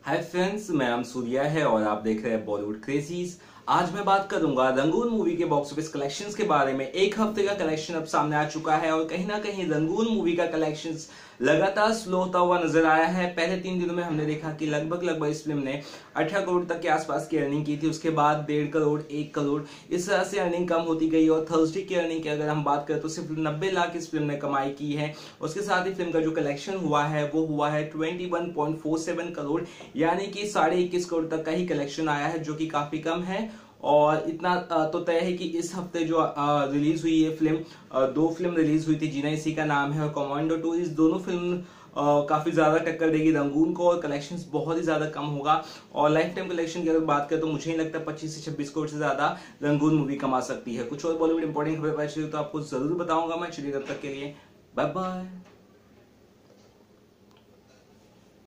Hi friends, मैं नाम सूर्या है और आप देख रहे हैं बॉलीवुड क्रेजीज। आज मैं बात करूंगा रंगून मूवी के बॉक्स ऑफिस कलेक्शंस के बारे में। एक हफ्ते का कलेक्शन अब सामने आ चुका है और कहीं ना कहीं रंगून मूवी का कलेक्शंस लगातार स्लो होता हुआ नजर आया है। पहले 3 दिनों में हमने देखा कि लगभग इस फिल्म ने 18 करोड़ तक के आसपास की अर्निंग की थी। उसके बाद 1.5 करोड़, 1 करोड़, इस तरह से अर्निंग कम होती गई और थर्सडे की अर्निंग की अगर हम बात करें तो सिर्फ 90 लाख इस फिल्म ने कमाई की है। उसके साथ ही फिल्म का जो कलेक्शन हुआ है वो हुआ है 21.47 करोड़, यानी कि 21.5 करोड़ तक का ही कलेक्शन आया है, जो कि काफी कम है। और इतना तो तय है कि इस हफ्ते जो रिलीज हुई है फिल्म, 2 फिल्म रिलीज हुई थी, जीना इसी का नाम है और कमांडो 2, इस दोनों फिल्म काफी ज्यादा टक्कर देगी रंगून को और कलेक्शंस बहुत ही ज्यादा कम होगा। और लाइफ टाइम कलेक्शन की अगर बात करें तो मुझे नहीं लगता 25 से 26 करोड़ से ज्यादा रंगून मूवी कमा सकती है। कुछ और बॉलीवुड इंपॉर्टेंट खबर पता चली तो आपको जरूर बताऊंगा मैं। चलिए तब तक के लिए बाय बाय।